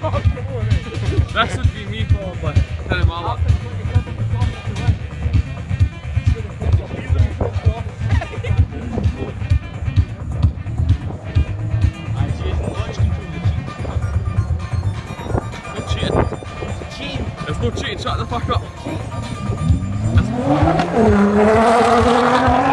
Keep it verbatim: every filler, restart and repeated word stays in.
That should be me for, but tell him all that. There's no cheating, shut the fuck up. That's